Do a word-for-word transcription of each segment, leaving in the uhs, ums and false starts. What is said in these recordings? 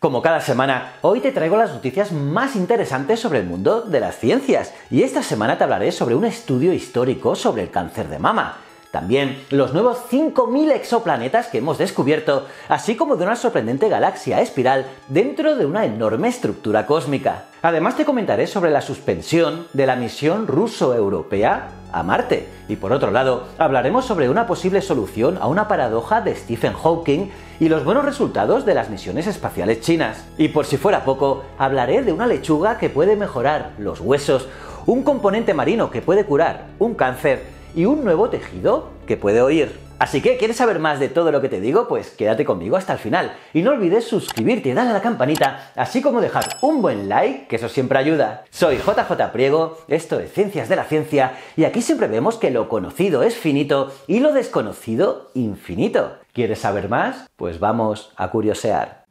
Como cada semana, hoy te traigo las noticias más interesantes sobre el mundo de las ciencias, y esta semana te hablaré sobre un estudio histórico sobre el cáncer de mama. También los nuevos cinco mil exoplanetas que hemos descubierto, así como de una sorprendente galaxia espiral dentro de una enorme estructura cósmica. Además te comentaré sobre la suspensión de la misión ruso-europea a Marte. Y por otro lado, hablaremos sobre una posible solución a una paradoja de Stephen Hawking y los buenos resultados de las misiones espaciales chinas. Y por si fuera poco, hablaré de una lechuga que puede mejorar los huesos, un componente marino que puede curar un cáncer y un nuevo tejido que puede oír. Así que, ¿quieres saber más de todo lo que te digo? Pues quédate conmigo hasta el final. Y no olvides suscribirte y darle a la campanita, así como dejar un buen like, que eso siempre ayuda. Soy J J Priego, esto es Ciencias de la Ciencia, y aquí siempre vemos que lo conocido es finito y lo desconocido infinito. ¿Quieres saber más? Pues vamos a curiosear.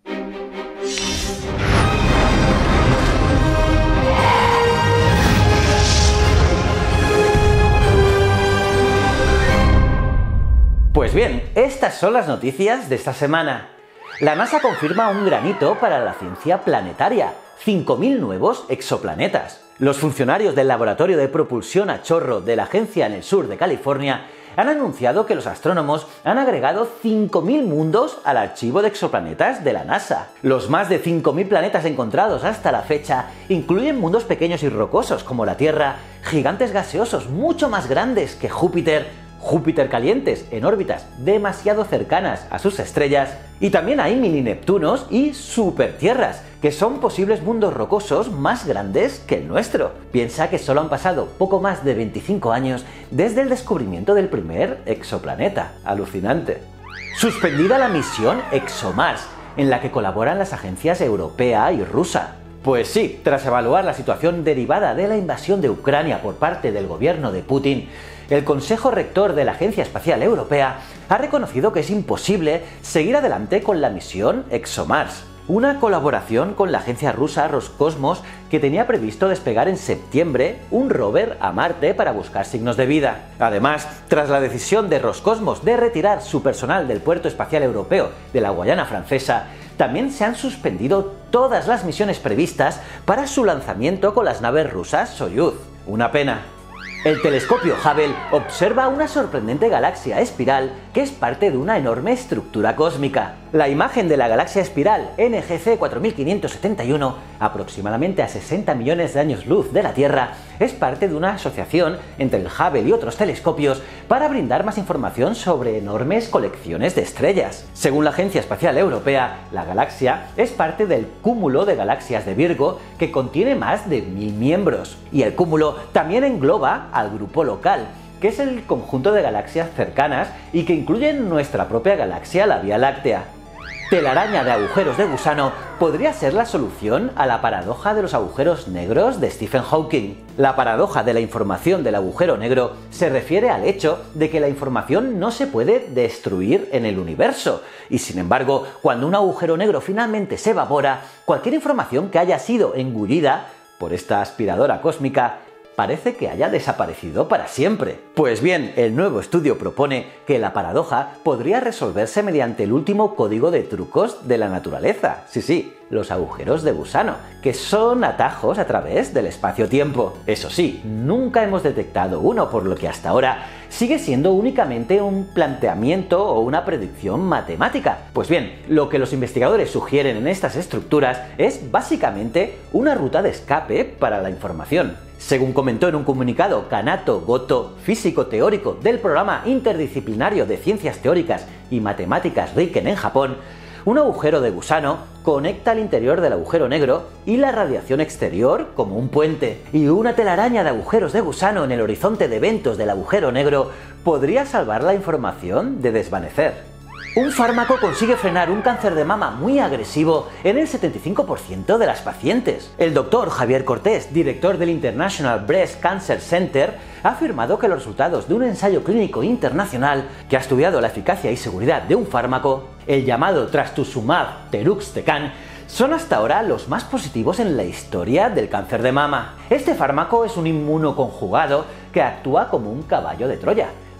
Pues bien, estas son las noticias de esta semana. La NASA confirma un granito para la ciencia planetaria, cinco mil nuevos exoplanetas. Los funcionarios del Laboratorio de Propulsión a Chorro de la agencia en el sur de California han anunciado que los astrónomos han agregado cinco mil mundos al archivo de exoplanetas de la NASA. Los más de cinco mil planetas encontrados hasta la fecha incluyen mundos pequeños y rocosos como la Tierra, gigantes gaseosos mucho más grandes que Júpiter, Júpiter calientes en órbitas demasiado cercanas a sus estrellas, y también hay mini Neptunos y supertierras, que son posibles mundos rocosos más grandes que el nuestro. Piensa que solo han pasado poco más de veinticinco años desde el descubrimiento del primer exoplaneta. Alucinante. Suspendida la misión ExoMars, en la que colaboran las agencias europea y rusa. Pues sí, tras evaluar la situación derivada de la invasión de Ucrania por parte del gobierno de Putin, el Consejo Rector de la Agencia Espacial Europea ha reconocido que es imposible seguir adelante con la misión ExoMars, una colaboración con la agencia rusa Roscosmos que tenía previsto despegar en septiembre un rover a Marte para buscar signos de vida. Además, tras la decisión de Roscosmos de retirar su personal del Puerto Espacial Europeo de la Guayana Francesa, también se han suspendido todas las misiones previstas para su lanzamiento con las naves rusas Soyuz. Una pena. El telescopio Hubble observa una sorprendente galaxia espiral que es parte de una enorme estructura cósmica. La imagen de la galaxia espiral N G C cuatro mil quinientos setenta y uno, aproximadamente a sesenta millones de años luz de la Tierra, es parte de una asociación entre el Hubble y otros telescopios para brindar más información sobre enormes colecciones de estrellas. Según la Agencia Espacial Europea, la galaxia es parte del cúmulo de galaxias de Virgo, que contiene más de mil miembros. Y el cúmulo también engloba al grupo local, que es el conjunto de galaxias cercanas y que incluyen nuestra propia galaxia, la Vía Láctea. Telaraña de agujeros de gusano podría ser la solución a la paradoja de los agujeros negros de Stephen Hawking. La paradoja de la información del agujero negro se refiere al hecho de que la información no se puede destruir en el universo, y sin embargo, cuando un agujero negro finalmente se evapora, cualquier información que haya sido engullida por esta aspiradora cósmica parece que haya desaparecido para siempre. Pues bien, el nuevo estudio propone que la paradoja podría resolverse mediante el último código de trucos de la naturaleza. Sí, sí, los agujeros de gusano, que son atajos a través del espacio-tiempo. Eso sí, nunca hemos detectado uno, por lo que hasta ahora sigue siendo únicamente un planteamiento o una predicción matemática. Pues bien, lo que los investigadores sugieren en estas estructuras es básicamente una ruta de escape para la información. Según comentó en un comunicado Kanato Goto, físico teórico del programa interdisciplinario de ciencias teóricas y matemáticas Riken en Japón, un agujero de gusano conecta el interior del agujero negro y la radiación exterior como un puente, y una telaraña de agujeros de gusano en el horizonte de eventos del agujero negro podría salvar la información de desvanecer. Un fármaco consigue frenar un cáncer de mama muy agresivo en el setenta y cinco por ciento de las pacientes. El doctor Javier Cortés, director del International Breast Cancer Center, ha afirmado que los resultados de un ensayo clínico internacional que ha estudiado la eficacia y seguridad de un fármaco, el llamado trastuzumab deruxtecan, son hasta ahora los más positivos en la historia del cáncer de mama. Este fármaco es un inmunoconjugado que actúa como un caballo de Troya.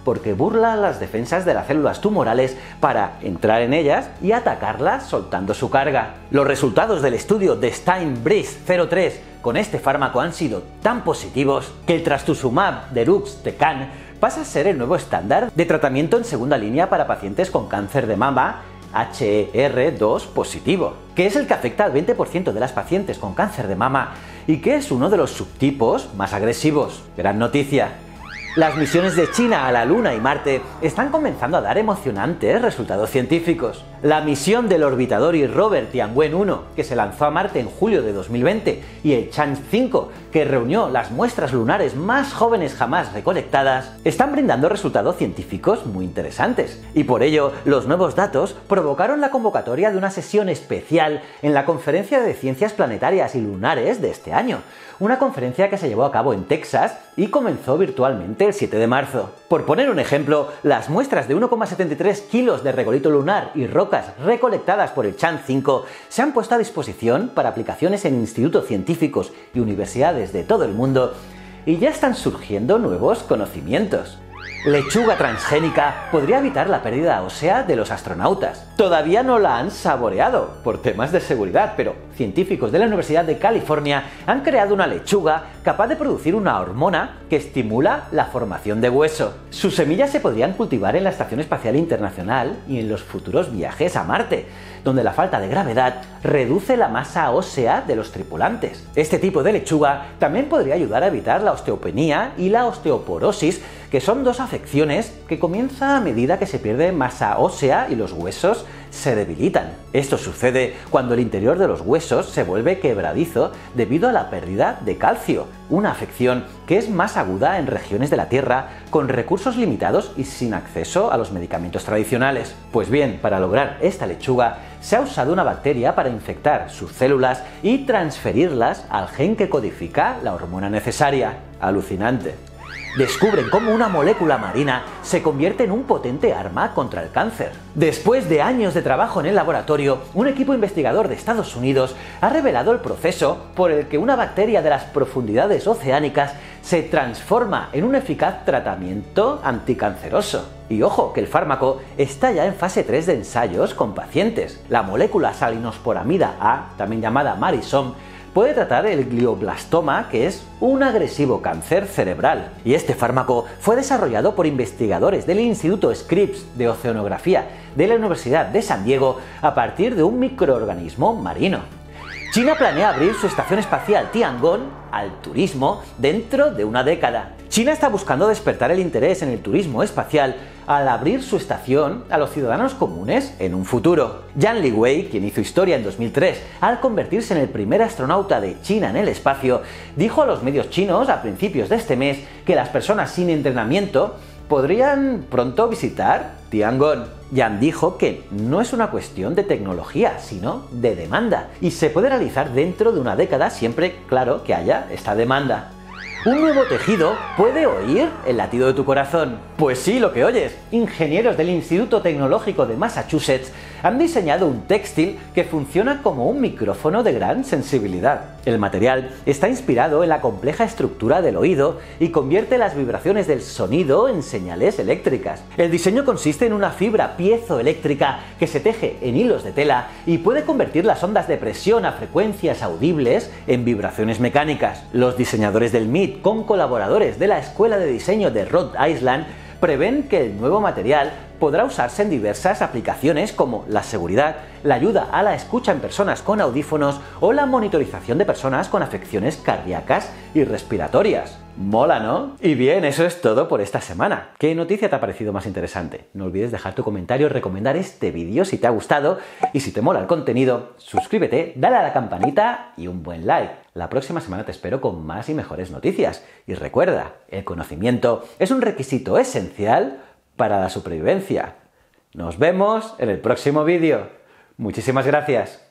porque burla las defensas de las células tumorales para entrar en ellas y atacarlas soltando su carga. Los resultados del estudio de Steinbreeze cero tres con este fármaco han sido tan positivos que el trastuzumab deruxtecan pasa a ser el nuevo estándar de tratamiento en segunda línea para pacientes con cáncer de mama H E R dos positivo, que es el que afecta al veinte por ciento de las pacientes con cáncer de mama y que es uno de los subtipos más agresivos. Gran noticia. Las misiones de China a la Luna y Marte están comenzando a dar emocionantes resultados científicos. La misión del orbitador rover Tianwen uno, que se lanzó a Marte en julio de dos mil veinte, y el Chang'e cinco, que reunió las muestras lunares más jóvenes jamás recolectadas, están brindando resultados científicos muy interesantes. Y por ello, los nuevos datos provocaron la convocatoria de una sesión especial en la Conferencia de Ciencias Planetarias y Lunares de este año, una conferencia que se llevó a cabo en Texas y comenzó virtualmente el siete de marzo. Por poner un ejemplo, las muestras de uno coma setenta y tres kilos de regolito lunar y rocas recolectadas por el Chang'e cinco se han puesto a disposición para aplicaciones en institutos científicos y universidades de todo el mundo y ya están surgiendo nuevos conocimientos. Lechuga transgénica podría evitar la pérdida ósea de los astronautas. Todavía no la han saboreado por temas de seguridad, pero científicos de la Universidad de California han creado una lechuga capaz de producir una hormona que estimula la formación de hueso. Sus semillas se podrían cultivar en la Estación Espacial Internacional y en los futuros viajes a Marte, donde la falta de gravedad reduce la masa ósea de los tripulantes. Este tipo de lechuga también podría ayudar a evitar la osteopenia y la osteoporosis, que son dos afecciones que comienzan a medida que se pierde masa ósea y los huesos se debilitan. Esto sucede cuando el interior de los huesos se vuelve quebradizo debido a la pérdida de calcio, una afección que es más aguda en regiones de la Tierra con recursos limitados y sin acceso a los medicamentos tradicionales. Pues bien, para lograr esta lechuga se ha usado una bacteria para infectar sus células y transferirlas al gen que codifica la hormona necesaria. Alucinante. Descubren cómo una molécula marina se convierte en un potente arma contra el cáncer. Después de años de trabajo en el laboratorio, un equipo investigador de Estados Unidos ha revelado el proceso por el que una bacteria de las profundidades oceánicas se transforma en un eficaz tratamiento anticanceroso. Y ojo, que el fármaco está ya en fase tres de ensayos con pacientes. La molécula salinosporamida A, también llamada Marisom, puede tratar el glioblastoma, que es un agresivo cáncer cerebral. Y este fármaco fue desarrollado por investigadores del Instituto Scripps de Oceanografía de la Universidad de San Diego a partir de un microorganismo marino. China planea abrir su estación espacial Tiangong al turismo dentro de una década. China está buscando despertar el interés en el turismo espacial al abrir su estación a los ciudadanos comunes en un futuro. Yan Liwei, quien hizo historia en dos mil tres al convertirse en el primer astronauta de China en el espacio, dijo a los medios chinos a principios de este mes que las personas sin entrenamiento podrían pronto visitar Tiangong. Yan dijo que no es una cuestión de tecnología, sino de demanda, y se puede realizar dentro de una década siempre, claro, que haya esta demanda. ¿Un nuevo tejido puede oír el latido de tu corazón? Pues sí, lo que oyes. Ingenieros del Instituto Tecnológico de Massachusetts han diseñado un textil que funciona como un micrófono de gran sensibilidad. El material está inspirado en la compleja estructura del oído y convierte las vibraciones del sonido en señales eléctricas. El diseño consiste en una fibra piezoeléctrica que se teje en hilos de tela y puede convertir las ondas de presión a frecuencias audibles en vibraciones mecánicas. Los diseñadores del M I T, con colaboradores de la Escuela de Diseño de Rhode Island, prevén que el nuevo material podrá usarse en diversas aplicaciones como la seguridad, la ayuda a la escucha en personas con audífonos o la monitorización de personas con afecciones cardíacas y respiratorias. Mola, ¿no? Y bien, eso es todo por esta semana. ¿Qué noticia te ha parecido más interesante? No olvides dejar tu comentario, recomendar este vídeo si te ha gustado y si te mola el contenido, suscríbete, dale a la campanita y un buen like. La próxima semana te espero con más y mejores noticias. Y recuerda, el conocimiento es un requisito esencial para la supervivencia. Nos vemos en el próximo vídeo. Muchísimas gracias.